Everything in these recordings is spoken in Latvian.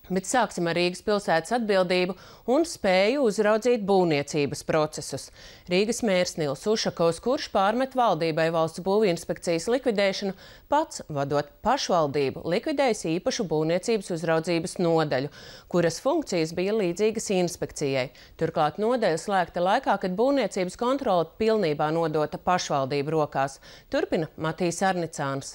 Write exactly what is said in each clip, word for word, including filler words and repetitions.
Bet sāksim ar Rīgas pilsētas atbildību un spēju uzraudzīt būvniecības procesus. Rīgas mērs Nils Ušakovs, kurš pārmet valdībai valsts būvinspekcijas likvidēšanu, pats, vadot pašvaldību, likvidējis īpašu būvniecības uzraudzības nodaļu, kuras funkcijas bija līdzīgas inspekcijai. Turklāt nodaļa slēgta laikā, kad būvniecības kontrole pilnībā nodota pašvaldību rokās. Turpina Matīs Arnicāns.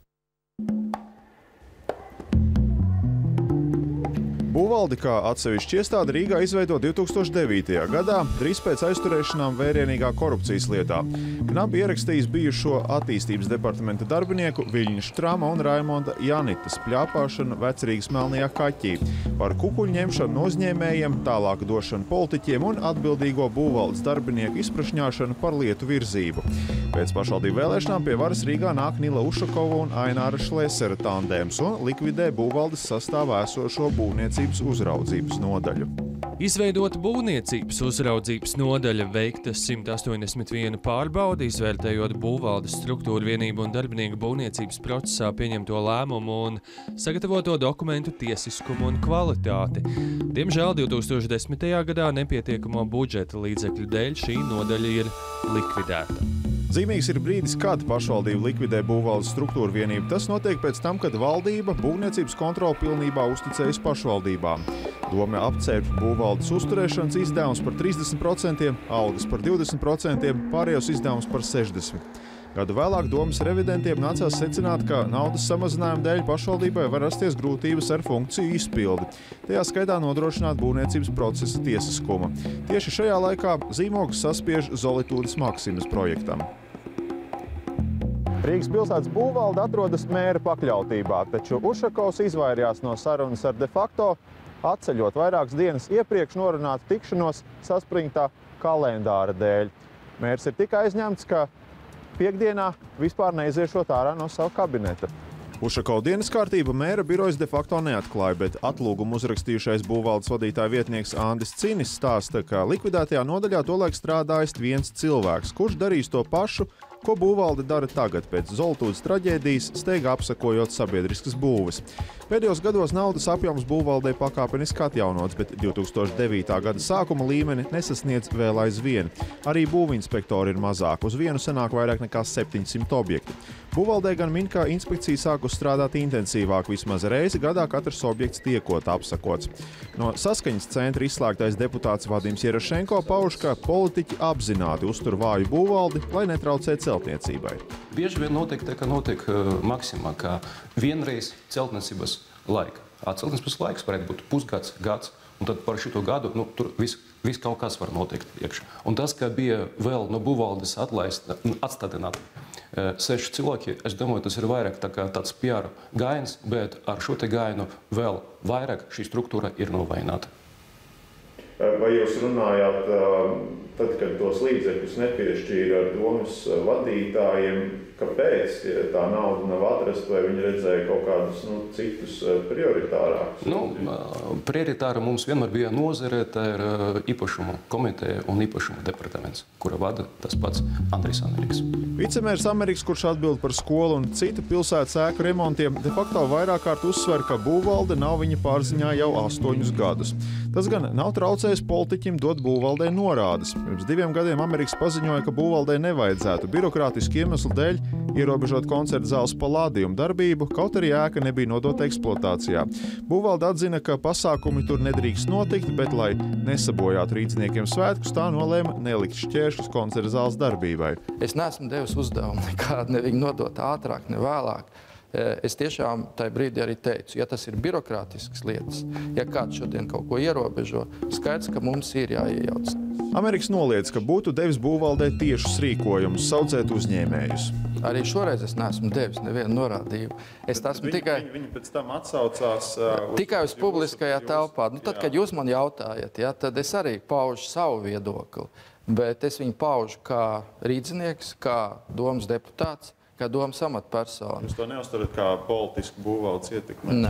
Būvvaldi kā atsevišķa iestāde Rīgā izveido divi tūkstoši devītajā gadā, drīz pēc aizturēšanām vērienīgā korupcijas lietā. Knapi ierakstījis bijušo attīstības departamenta darbinieku Viļņa Štrama un Raimonda Janitas pļāpāšanu Vecrīgas Melnajā kaķī, par kukuļu ņemšanu no uzņēmējiem, tālāku došanu politiķiem un atbildīgo būvvaldes darbinieku izprašņāšanu par lietu virzību. Pēc pašvaldību vēlēšanām pie varas Rīgā nāk Nila Ušakova un Aināra Šlesera tandēms un likvidē būvvaldes sastāvā esošo būvniecības uzraudzības nodaļu. Izveidota būvniecības uzraudzības nodaļa, veikta simt astoņdesmit viena pārbaude, izvērtējot būvvaldes struktūru vienību un darbinieku būvniecības procesā pieņemto lēmumu un sagatavoto dokumentu tiesiskumu un kvalitāti. Diemžēl divi tūkstoši desmitajā gadā nepietiekamo budžeta līdzekļu dēļ šī nodaļa ir likvidēta. Zīmīgs ir brīdis, kad pašvaldība likvidē būvvaldes struktūru vienību. Tas notiek pēc tam, kad valdība būvniecības kontroli pilnībā uzticējas pašvaldībām. Dome apcērpa būvvaldes uzturēšanas izdevums par trīsdesmit procentiem, algas par divdesmit procentiem, pārējos izdevums par sešdesmit procentiem. Gadu vēlāk domes revidentiem nācās secināt, ka naudas samazinājuma dēļ pašvaldībai var rasties grūtības ar funkciju izpildi, tajā skaitā nodrošināt būvniecības procesa tiesiskumu. Tieši šajā laikā zīmogs saspiež Zolitūdes Maksimas projektam. Rīgas pilsētas būvvalde atrodas mēra pakļautībā, taču Ušakovs izvairījās no sarunas ar de facto, atceļot vairākas dienas iepriekš norunātu tikšanos saspringtā kalendāra dēļ. Mērs ir tik aizņemts, ka piekdienā vispār neiziešot ārā no sava kabineta. Ušakova dienas kārtība mēra birojas de facto neatklāja, bet atlūgumu uzrakstījušais būvvaldes vadītāja vietnieks Andis Cinis stāsta, ka likvidētajā nodaļā tolaik strādājis viens cilvēks, kurš darīs to pašu, ko būvvalde dara tagad pēc Zolitūdes traģēdijas, steigā apsakojot sabiedriskas būves. Pēdējos gados naudas apjoms būvvaldei pakāpeniski atjaunots, bet divi tūkstoši devītā gada sākuma līmeni nesasniedz vēl aizvien. Arī būvinspektori ir mazāk, uz vienu sanāk vairāk nekā septiņsimt objekti. Būvvaldei gan min, ka inspekcija sākus strādāt intensīvāk, vismaz reizi gadā katrs objekts tiekot apsakots. No Saskaņas centra izslēgtais deputāts Vadims Jerašenko pauž, ka politiķi apzināti uztur vāju būvvaldi, lai netraucē celtniecībai. Bieži vien notiek tā, ka notiek uh, maksimā, kā vienreiz celtniecības laika. Celtniecības laiks varētu būt pusgads, gads, un tad par šito gadu nu, tur viss vis kaut kas var notikt iekšā. Un tas, ka bija vēl no būvvaldes atlaista, atstādināti uh, seši cilvēki, es domāju, tas ir vairāk tā kā tāds P R gaiens, bet ar šo te gainu vēl vairāk šī struktūra ir novājināta. Vai jūs runājāt, tad, kad tos līdzekļus nepiešķīra ar domas vadītājiem, kāpēc tā nauda nav atrasta, vai viņi redzēja kaut kādus nu, citus prioritārākus? Nu, prioritāra mums vienmēr bija nozare, tā ir īpašuma komiteja un īpašuma departaments, kura vada tas pats Andrijs Amerikas. Vicemērs Amerikas, kurš atbild par skolu un citu pilsētas ēku remontiem, de facto vairāk kārt uzsver, ka būvvalde nav viņa pārziņā jau astoņus gadus. Tas gan nav traucējis politiķim dot būvvaldei norādes. Pirms diviem gadiem Amerikas paziņoja, ka būvvaldei nevajadzētu birokrātisku iemeslu dēļ ierobežot koncerta zāles Palladium darbību, kaut arī ēka nebija nodota eksploatācijā. Būvvalde atzina, ka pasākumi tur nedrīkst notikt, bet, lai nesabojātu rīdziniekiem svētkus, tā nolēma nelikt šķēršļus koncerta zāles darbībai. Es neesmu devis uzdevumu nekādu, ne viņu nodot ātrāk, ne vēlāk. Es tiešām tajā brīdī arī teicu, ja tas ir birokrātisks lietas, ja kāds šodien kaut ko ierobežo, skaidrs, ka mums ir jāiejauc. Amerikas noliedz, ka būtu devis būvvaldei tiešus rīkojumus, saucēt uzņēmējus. Arī šoreiz es neesmu devis nevienu norādījumu. Es esmu viņi, tikai... Viņi, viņi pēc tam atsaucās... Uh, tikai uz publiskajā jūs, telpā. Nu, tad, jā. Kad jūs man jautājat, ja, tad es arī paužu savu viedokli. Bet es viņu paužu kā rīdzinieks, kā domas deputāts, kā domas amatpersona. Jūs to neuztarat kā politisku būvvaldes ietekmi? Nē,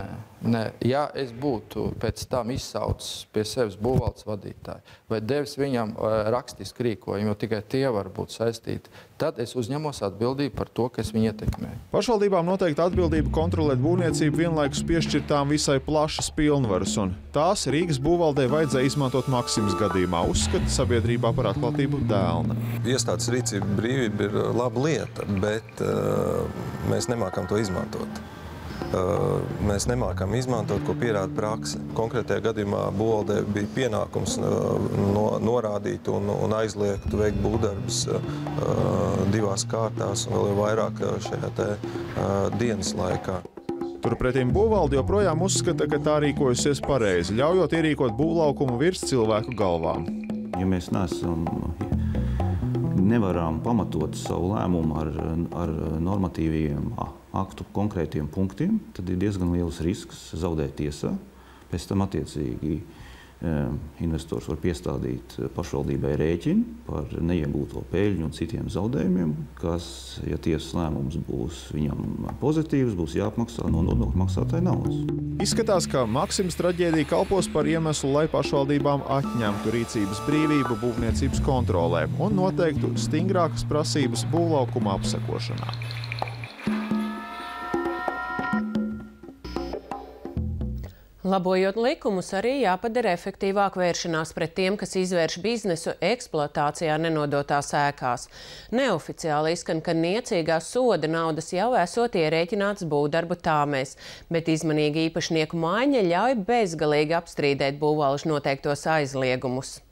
Nē, ja es būtu pēc tam izsaucis pie sevis būvvaldes vadītāju vai devis viņam uh, rakstisku rīkojumu, jo tikai tie var būt saistīti, tad es uzņemos atbildību par to, ka es viņu ietekmēju. Pašvaldībām noteikti atbildība kontrolēt būvniecību vienlaikus piešķirtām visai plašas pilnvaras, un tās Rīgas būvvaldei vajadzēja izmantot Maksimas gadījumā, uzskata sabiedrībā par atklātību dēlna. Iestādes rīcība brīvība ir laba lieta, bet uh, mēs nemākam to izmantot. Uh, mēs nemākam izmantot, ko pierāda prakse. Konkrētajā gadījumā būvvaldē bija pienākums uh, no, norādīt un, un aizliegt veikt būvdarbus uh, divās kārtās un vēl jau vairāk šajā te, uh, dienas laikā. Turpretīm būvvalde joprojām uzskata, ka tā rīkojusies pareizi, ļaujot ierīkot būvlaukumu virs cilvēku galvām. Ja mēs neesam, nevaram pamatot savu lēmumu ar, ar normatīviem aktu konkrētiem punktiem, tad ir diezgan liels risks zaudēt tiesā. Pēc tam attiecīgi investors var piestādīt pašvaldībai rēķinu par neiegūto peļņu un citiem zaudējumiem, kas, ja tiesas lēmums būs viņam pozitīvs, būs jāapmaksā no nodokļu maksātāja naudas. Izskatās, ka Maksimas traģēdija kalpos par iemeslu, lai pašvaldībām atņemtu rīcības brīvību būvniecības kontrolē un noteiktu stingrākas prasības būvlaukuma apsekošanā. Labojot likumus, arī jāpadara efektīvāk vēršanās pret tiem, kas izvērš biznesu eksploatācijā nenodotās ēkās. Neoficiāli izskan, ka niecīgās soda naudas jau esot ierēķināts būvdarbu tāmēs, bet izmanīgi īpašnieku maiņa ļauj bezgalīgi apstrīdēt būvvalžu noteiktos aizliegumus.